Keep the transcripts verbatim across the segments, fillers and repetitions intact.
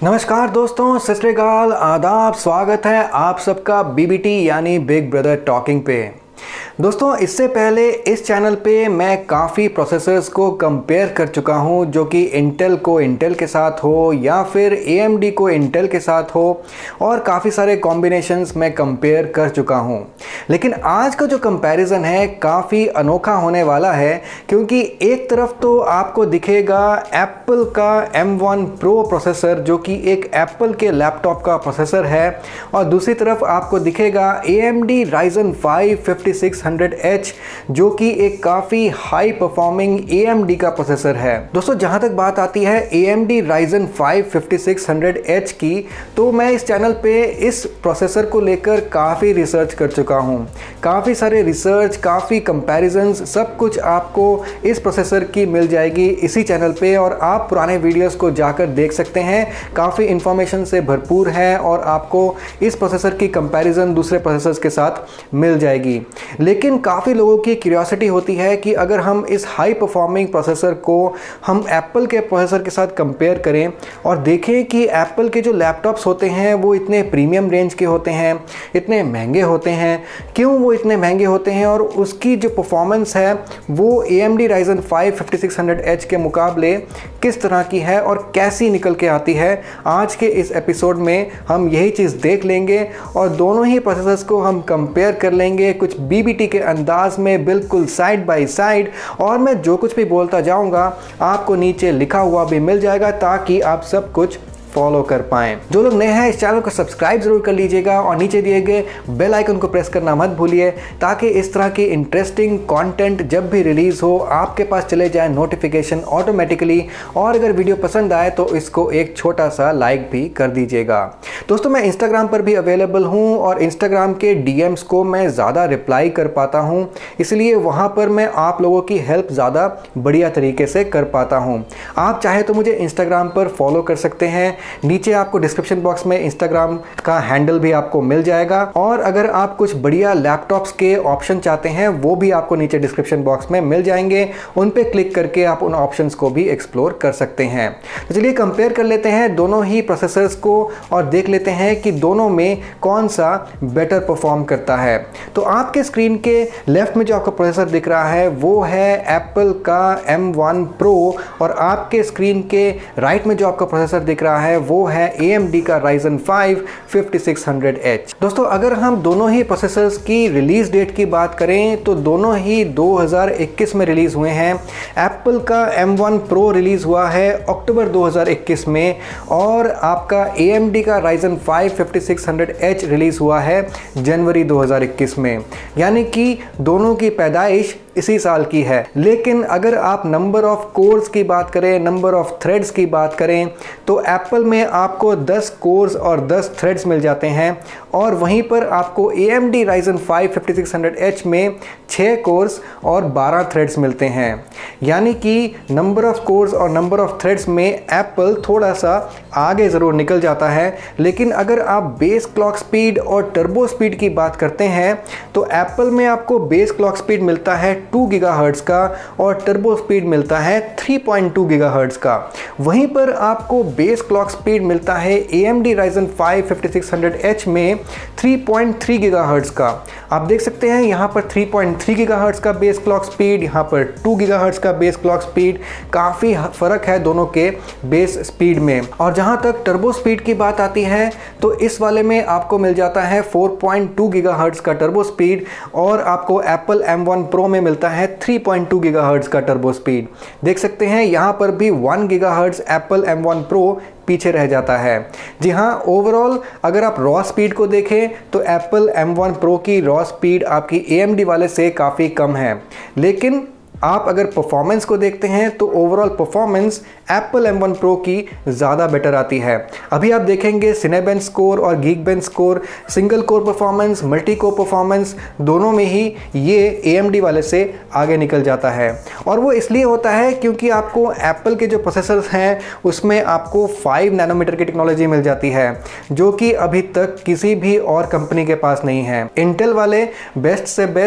नमस्कार दोस्तों, सत श्री अकाल, आदाब। स्वागत है आप सबका बीबीटी यानी बिग ब्रदर टॉकिंग पे। दोस्तों, इससे पहले इस चैनल पे मैं काफ़ी प्रोसेसर्स को कंपेयर कर चुका हूँ, जो कि इंटेल को इंटेल के साथ हो या फिर एएमडी को इंटेल के साथ हो, और काफ़ी सारे कॉम्बिनेशंस मैं कंपेयर कर चुका हूँ। लेकिन आज का जो कंपैरिजन है काफ़ी अनोखा होने वाला है, क्योंकि एक तरफ तो आपको दिखेगा एप्पल का एम वन प्रो प्रोसेसर, जो कि एक एप्पल के लैपटॉप का प्रोसेसर है, और दूसरी तरफ आपको दिखेगा AMD Ryzen five fifty six hundred H, जो कि एक काफ़ी हाई परफॉर्मिंग एएमडी का प्रोसेसर है। दोस्तों, जहां तक बात आती है AMD Ryzen five fifty six hundred H की, तो मैं इस चैनल पे इस प्रोसेसर को लेकर काफ़ी रिसर्च कर चुका हूं। काफ़ी सारे रिसर्च, काफ़ी कंपैरिजंस, सब कुछ आपको इस प्रोसेसर की मिल जाएगी इसी चैनल पे, और आप पुराने वीडियोस को जाकर देख सकते हैं। काफ़ी इंफॉर्मेशन से भरपूर है और आपको इस प्रोसेसर की कंपैरिजन दूसरे प्रोसेसर्स के साथ मिल जाएगी। लेकिन काफ़ी लोगों की क्यूरियोसिटी होती है कि अगर हम इस हाई परफॉर्मिंग प्रोसेसर को हम एप्पल के प्रोसेसर के साथ कंपेयर करें और देखें कि एप्पल के जो लैपटॉप्स होते हैं वो इतने प्रीमियम रेंज के होते हैं, इतने महंगे होते हैं, क्यों वो इतने महंगे होते हैं, और उसकी जो परफॉर्मेंस है वो AMD Ryzen five fifty six hundred H के मुकाबले किस तरह की है और कैसी निकल के आती है। आज के इस एपिसोड में हम यही चीज़ देख लेंगे और दोनों ही प्रोसेसर्स को हम कंपेयर कर लेंगे कुछ बीबीटी के अंदाज में, बिल्कुल साइड बाय साइड। और मैं जो कुछ भी बोलता जाऊंगा आपको नीचे लिखा हुआ भी मिल जाएगा, ताकि आप सब कुछ फॉलो कर पाएं। जो लोग नए हैं इस चैनल को सब्सक्राइब जरूर कर लीजिएगा और नीचे दिए गए बेल आइकन को प्रेस करना मत भूलिए, ताकि इस तरह की इंटरेस्टिंग कंटेंट जब भी रिलीज हो आपके पास चले जाए नोटिफिकेशन ऑटोमेटिकली। और अगर वीडियो पसंद आए तो इसको एक छोटा सा लाइक भी कर दीजिएगा। दोस्तों, मैं इंस्टाग्राम पर भी अवेलेबल हूँ और इंस्टाग्राम के डीएम्स को मैं ज़्यादा रिप्लाई कर पाता हूँ, इसलिए वहाँ पर मैं आप लोगों की हेल्प ज़्यादा बढ़िया तरीके से कर पाता हूँ। आप चाहे तो मुझे इंस्टाग्राम पर फॉलो कर सकते हैं। नीचे आपको डिस्क्रिप्शन बॉक्स में इंस्टाग्राम का हैंडल भी आपको मिल जाएगा, और अगर आप कुछ बढ़िया लैपटॉप्स के ऑप्शन चाहते हैं वो भी आपको नीचे डिस्क्रिप्शन बॉक्स में मिल जाएंगे। उन पे क्लिक करके आप उन ऑप्शंस को भी एक्सप्लोर कर सकते हैं। तो चलिए कंपेयर कर लेते हैं दोनों ही प्रोसेसर्स को और देख लेते हैं कि दोनों में कौन सा बेटर परफॉर्म करता है। तो आपके स्क्रीन के लेफ्ट में जो आपको प्रोसेसर दिख रहा है वो है एप्पल का एम वन प्रो, और आपके स्क्रीन के राइट में जो आपका प्रोसेसर दिख रहा है वो है एएमडी का Ryzen five fifty six hundred H. दोस्तों, अगर हम दोनों ही प्रोसेसर्स की रिलीज डेट की बात करें तो दोनों ही दो हज़ार इक्कीस में रिलीज हुए हैं। एप्पल का एम वन प्रो रिलीज हुआ है अक्टूबर दो हज़ार इक्कीस में, और आपका एएमडी का Ryzen five fifty six hundred H release हुआ है जनवरी दो हज़ार इक्कीस में, यानी कि दोनों की पैदाइश इसी साल की है। लेकिन अगर आप नंबर ऑफ कोर्स की बात करें, नंबर ऑफ थ्रेड्स की बात करें, तो एप्पल में आपको दस कोर्स और दस थ्रेड्स मिल जाते हैं, और वहीं पर आपको AMD Ryzen five fifty six hundred H में छह कोर्स और बारह थ्रेड्स मिलते हैं। यानी कि नंबर ऑफ कोर्स और नंबर ऑफ थ्रेड्स में एप्पल थोड़ा सा आगे ज़रूर निकल जाता है। लेकिन अगर आप बेस क्लॉक स्पीड और टर्बो स्पीड की बात करते हैं तो एप्पल में आपको बेस क्लॉक स्पीड मिलता है टू गीगाहर्ट्ज़ का और टर्बो स्पीड मिलता है थ्री पॉइंट टू गीगाहर्ट्ज़ का। वहीं पर आपको बेस क्लॉक स्पीड मिलता है AMD Ryzen five fifty six hundred H में थ्री पॉइंट थ्री गीगाहर्ट्ज़ का। आप देख सकते हैं यहाँ पर थ्री पॉइंट थ्री गीगाहर्ट्ज़ का बेस क्लॉक स्पीड, यहाँ पर टू गीगाहर्ट्ज़ का बेस क्लॉक स्पीड। काफ़ी फ़र्क है दोनों के बेस स्पीड में। और जहाँ तक टर्बो स्पीड की बात आती है तो इस वाले में आपको मिल जाता है फोर पॉइंट टू गीगाहर्ट्ज़ का टर्बो स्पीड, और आपको एप्पल एम वन प्रो में मिलता है थ्री पॉइंट टू गीगाहर्ट्ज़ का टर्बो स्पीड। देख सकते हैं यहाँ पर भी one gigahertz Apple M one pro पीछे रह जाता है। जी हाँ, ओवरऑल अगर आप रॉ स्पीड को देखें तो एप्पल एम वन प्रो की रॉ स्पीड आपकी एएमडी वाले से काफ़ी कम है। लेकिन आप अगर परफॉर्मेंस को देखते हैं तो overall performance Apple M one pro की ज़्यादा बेटर आती है। अभी आप देखेंगे सिनेबेंच स्कोर और Geekbench score, single core performance, multi core performance, दोनों में ही ये एएमडी वाले से आगे निकल जाता है। और वो इसलिए होता है क्योंकि आपको एप्पल के जो प्रोसेसर्स हैं उसमें आपको फाइव नैनोमीटर की टेक्नोलॉजी मिल जाती है, जो कि अभी तक किसी भी और कंपनी के पास नहीं है। इंटेल वाले बेस्ट से बेस्ट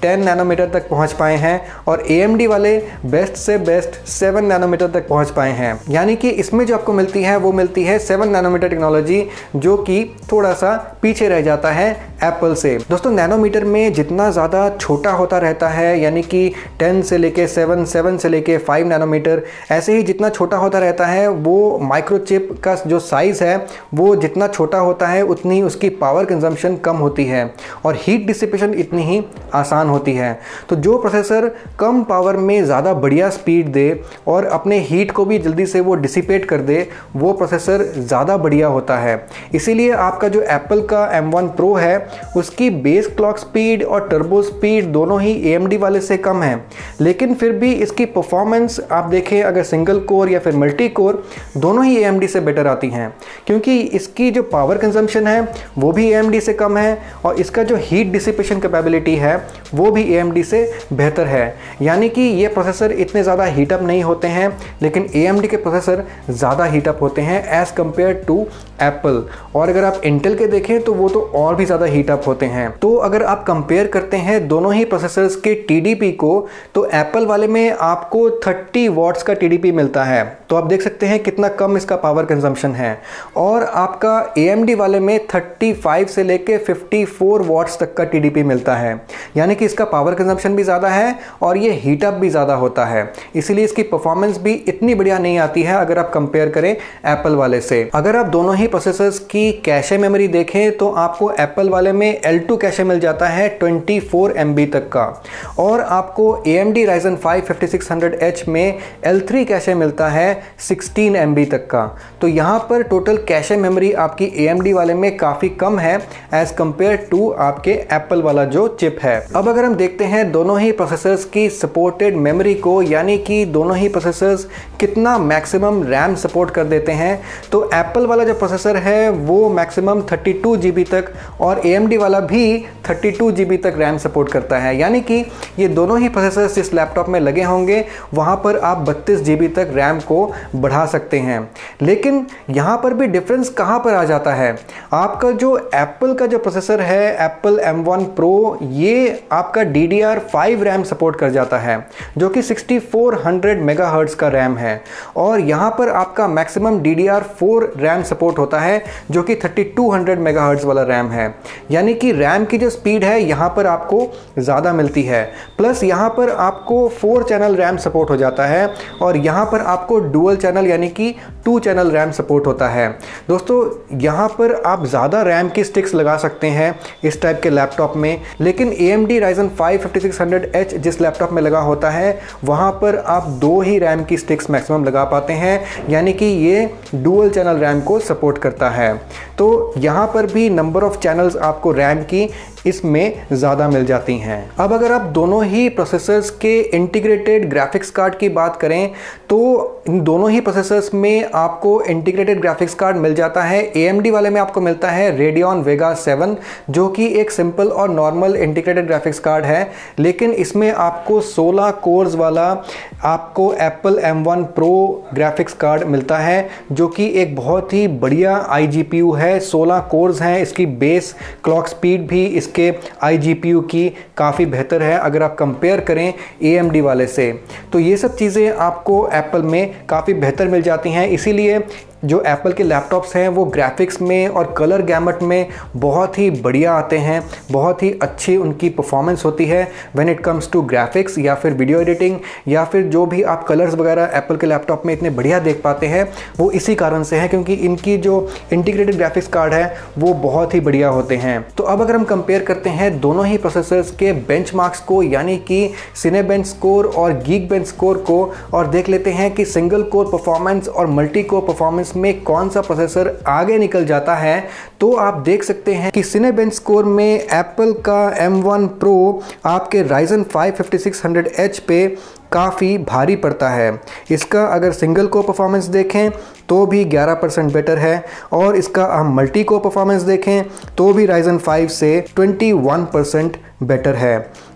टेन नैनोमीटर तक पहुंच पाए हैं और ए एम डी वाले बेस्ट से बेस्ट सेवन नैनोमीटर तक पहुंच पाए हैं। यानी कि इसमें जो आपको मिलती है वो मिलती है सेवन नैनोमीटर टेक्नोलॉजी, जो कि थोड़ा सा पीछे रह जाता है एप्पल से। दोस्तों नैनोमीटर में जितना ज़्यादा छोटा होता रहता है, यानी कि टेन से लेके सेवन, सेवन से लेके फाइव नैनोमीटर, ऐसे ही जितना छोटा होता रहता है वो माइक्रोचिप का जो साइज़ है वो जितना छोटा होता है उतनी ही उसकी पावर कंजम्पशन कम होती है और हीट डिसिपेशन इतनी ही आसान होती है। तो जो प्रोसेसर कम पावर में ज़्यादा बढ़िया स्पीड दे और अपने हीट को भी जल्दी से वो डिसिपेट कर दे, वो प्रोसेसर ज़्यादा बढ़िया होता है। इसीलिए आपका जो एप्पल का एम वन प्रो है उसकी बेस क्लॉक स्पीड और टर्बो स्पीड दोनों ही ए एम डी वाले से कम है, लेकिन फिर भी इसकी परफॉर्मेंस आप देखें अगर सिंगल कोर या फिर मल्टी कोर, दोनों ही ए एम डी से बेटर आती हैं, क्योंकि इसकी जो पावर कंजम्पशन है वो भी ए एम डी से कम है और इसका जो हीट डिसिपेशन कैपेबिलिटी है वो भी ए एम डी से बेहतर है। यानी कि ये प्रोसेसर इतने ज़्यादा हीटअप नहीं होते हैं, लेकिन ए एम डी के प्रोसेसर ज़्यादा हीटअप होते हैं एज़ कम्पेयर टू एप्पल। और अगर आप इंटेल के देखें तो वो तो और भी ज़्यादा हीटअप होते हैं। तो अगर आप कंपेयर करते हैं दोनों ही प्रोसेसर्स के टी डी पी को, तो एप्पल वाले में आपको थर्टी वॉट्स का टी डी पी मिलता है, तो आप देख सकते हैं कितना कम इसका पावर कंजम्पशन है। और आपका ए एम डी वाले में थर्टी फाइव से लेके फिफ्टी फोर वॉट्स तक का टी डी पी मिलता है, यानी कि इसका पावर कंजम्पशन भी ज़्यादा है और ये हीटअप भी ज़्यादा होता है, इसीलिए इसकी परफॉर्मेंस भी इतनी बढ़िया नहीं आती है अगर आप कंपेयर करें एप्पल वाले से। अगर आप दोनों ही प्रोसेसर्स की कैशे मेमोरी देखें तो आपको एप्पल वाले में एल टू कैशे मिल जाता है ट्वेंटी फोर एम बी तक का, और आपको A M D Ryzen five fifty six hundred H में एल थ्री कैशे मिलता है सिक्सटीन एम बी तक का। तो यहाँ पर टोटल कैशे मेमोरी आपकी ए एम डी वाले में काफ़ी कम है एज़ कम्पेयर टू आपके एप्पल वाला जो चिप है। अब अगर हम देखते हैं दोनों ही प्रोसेसर्स की सपोर्टेड मेमोरी को, यानी कि दोनों ही प्रोसेसर्स कितना मैक्सिमम रैम सपोर्ट कर देते हैं, तो एप्पल वाला जो प्रोसेसर है वो maximum thirty to G B तक और ए एम डी वाला भी थर्टी टू जी बी तक रैम सपोर्ट करता है। यानी कि ये दोनों ही प्रोसेसर्स इस लैपटॉप में लगे होंगे वहाँ पर आप बत्तीस जी बी तक रैम को बढ़ा सकते हैं। लेकिन यहाँ पर भी डिफरेंस कहाँ पर आ जाता है, आपका जो एप्पल का जो प्रोसेसर है एप्पल एम वन प्रो, ये आपका D D R five RAM support कर जाता है जो कि सिक्सटी फोर हंड्रेड मेगाहर्ट्ज़ का रैम है, और यहाँ पर आपका maximum D D R four RAM support होता है जो कि थर्टी टू हंड्रेड मेगाहर्ट्ज़ वाला रैम है। यानी कि रैम की जो स्पीड है यहाँ पर आपको ज़्यादा मिलती है, प्लस यहाँ पर आपको फोर चैनल रैम सपोर्ट हो जाता है और यहाँ पर आपको डुअल चैनल यानी कि टू चैनल रैम सपोर्ट होता है। दोस्तों यहाँ पर आप ज़्यादा रैम की स्टिक्स लगा सकते हैं इस टाइप के लैपटॉप में, लेकिन A M D Ryzen five fifty six hundred H जिस लैपटॉप में लगा होता है वहाँ पर आप दो ही रैम की स्टिक्स मैक्सिमम लगा पाते हैं, यानी कि ये डुअल चैनल रैम को सपोर्ट करता है। तो यहाँ पर भी नंबर ऑफ चैनल्स आपको रैम की इसमें ज़्यादा मिल जाती हैं। अब अगर आप दोनों ही प्रोसेसर्स के इंटीग्रेटेड ग्राफिक्स कार्ड की बात करें तो इन दोनों ही प्रोसेसर्स में आपको इंटीग्रेटेड ग्राफिक्स कार्ड मिल जाता है। ए एम डी वाले में आपको मिलता है Radeon Vega सेवन जो कि एक सिंपल और नॉर्मल इंटीग्रेटेड ग्राफिक्स कार्ड है, लेकिन इसमें आपको सोलह कोर्स वाला आपको Apple M one pro graphics card मिलता है जो कि एक बहुत ही बढ़िया आई जी पी यू है। सोलह कोर्स हैं, इसकी बेस क्लॉक स्पीड भी इसके आई जी पी यू की काफ़ी बेहतर है अगर आप कंपेयर करें ए एम डी वाले से। तो ये सब चीज़ें आपको एप्पल में काफ़ी बेहतर मिल जाती हैं, इसीलिए जो एप्पल के लैपटॉप्स हैं वो ग्राफिक्स में और कलर गैमट में बहुत ही बढ़िया आते हैं, बहुत ही अच्छी उनकी परफॉर्मेंस होती है when it comes to graphics या फिर वीडियो एडिटिंग या फिर जो भी आप कलर्स वगैरह एप्पल के लैपटॉप में इतने बढ़िया देख पाते हैं वो इसी कारण से है क्योंकि इनकी जो इंटीग्रेटेड ग्राफिक्स कार्ड है वो बहुत ही बढ़िया होते हैं। तो अब अगर हम कंपेयर करते हैं दोनों ही प्रोसेसर्स के बेंचमार्क्स को, यानी कि सिनेबेंच स्कोर और गीकबेंच स्कोर को, और देख लेते हैं कि सिंगल कोर परफॉर्मेंस और मल्टी कोर परफॉर्मेंस में कौन सा प्रोसेसर आगे निकल जाता है, तो आप देख सकते हैं कि सिनेबेंच स्कोर में एप्पल का एम वन प्रो आपके Ryzen five fifty six hundred H पे काफ़ी भारी पड़ता है। इसका अगर सिंगल कोर परफॉर्मेंस देखें तो भी ग्यारह परसेंट बेटर है, और इसका हम मल्टी कोर परफॉर्मेंस देखें तो भी Ryzen फाइव से इक्कीस परसेंट बेटर है।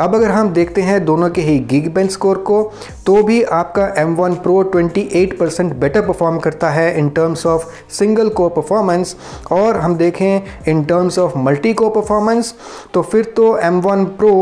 अब अगर हम देखते हैं दोनों के ही Geekbench स्कोर को, तो भी आपका एम वन Pro अट्ठाईस परसेंट बेटर परफॉर्म करता है in terms of single core performance. और हम देखें in terms of multi core performance तो फिर तो एम वन Pro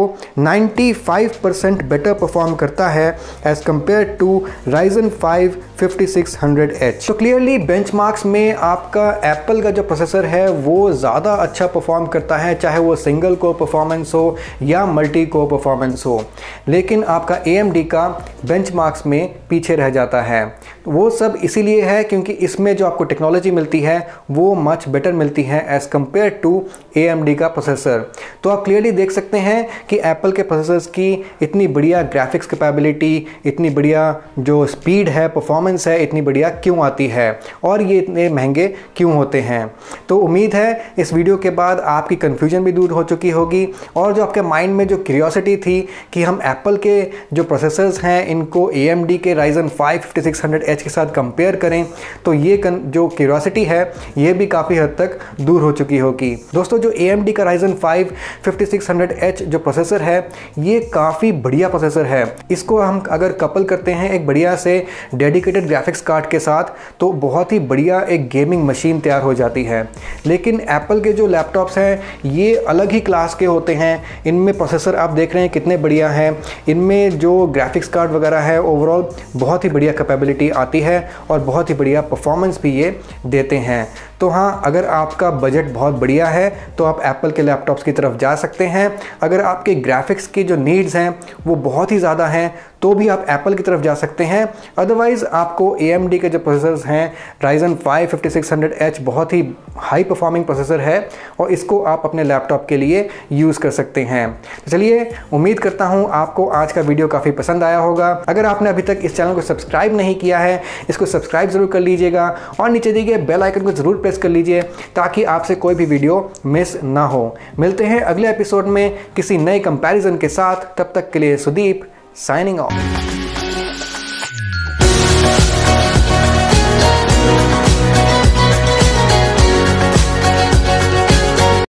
पचानवे परसेंट बेटर परफॉर्म करता है as compared to Ryzen five fifty six hundred H. तो क्लियरली बेंचमार्क्स में आपका एप्पल का जो प्रोसेसर है वो ज़्यादा अच्छा परफॉर्म करता है, चाहे वो सिंगल कोर परफॉर्मेंस हो या मल्टी कोर परफॉर्मेंस हो। लेकिन आपका ए एम डी का बेंचमार्क्स में पीछे रह जाता है। वो सब इसीलिए है क्योंकि इसमें जो आपको टेक्नोलॉजी मिलती है वो मच बेटर मिलती है as compared to A M D का प्रोसेसर। तो आप क्लियरली देख सकते हैं कि एप्पल के प्रोसेसर्स की इतनी बढ़िया ग्राफिक्स कैपेबिलिटी, इतनी बढ़िया जो स्पीड है, परफॉर्मेंस है, इतनी बढ़िया क्यों आती है और ये इतने महंगे क्यों होते हैं। तो उम्मीद है इस वीडियो के बाद आपकी कन्फ्यूजन भी दूर हो चुकी होगी और जो आपके माइंड में जो क्यूरियोसिटी थी कि हम एप्पल के जो प्रोसेसर्स हैं इनको ए एम डी के Ryzen five fifty six hundred H के साथ कंपेयर करें, तो ये जो क्यूरियोसिटी है ये भी काफ़ी हद तक दूर हो चुकी होगी। दोस्तों, जो ए एम डी का Ryzen five fifty six hundred H जो प्रोसेसर है ये काफ़ी बढ़िया प्रोसेसर है। इसको हम अगर कपल करते हैं एक बढ़िया से डेडिकेटेड ग्राफिक्स कार्ड के साथ तो बहुत ही बढ़िया एक गेमिंग मशीन तैयार हो जाती है। लेकिन एप्पल के जो लैपटॉप्स हैं ये अलग ही क्लास के होते हैं। इनमें प्रोसेसर आप देख रहे हैं कितने बढ़िया हैं, इनमें जो ग्राफिक्स कार्ड वगैरह है ओवरऑल बहुत ही बढ़िया कैपेबिलिटी आती है और बहुत ही बढ़िया परफॉर्मेंस भी ये देते हैं। तो हाँ, अगर आपका बजट बहुत बढ़िया है तो आप एप्पल के लैपटॉप्स की तरफ जा सकते हैं। अगर आपके ग्राफिक्स की जो नीड्स हैं वो बहुत ही ज़्यादा हैं तो भी आप एप्पल की तरफ जा सकते हैं। अदरवाइज़ आपको ए एम डी के जो प्रोसेसर्स हैं Ryzen five fifty six hundred H बहुत ही हाई परफॉर्मिंग प्रोसेसर है और इसको आप अपने लैपटॉप के लिए यूज़ कर सकते हैं। तो चलिए, उम्मीद करता हूँ आपको आज का वीडियो काफ़ी पसंद आया होगा। अगर आपने अभी तक इस चैनल को सब्सक्राइब नहीं किया है, इसको सब्सक्राइब ज़रूर कर लीजिएगा और नीचे दिए गए बेल आइकन को ज़रूर प्रेस कर लीजिए ताकि आपसे कोई भी वीडियो मिस ना हो। मिलते हैं अगले एपिसोड में किसी नए कंपैरिजन के साथ। तब तक के लिए सुदीप साइनिंग ऑफ।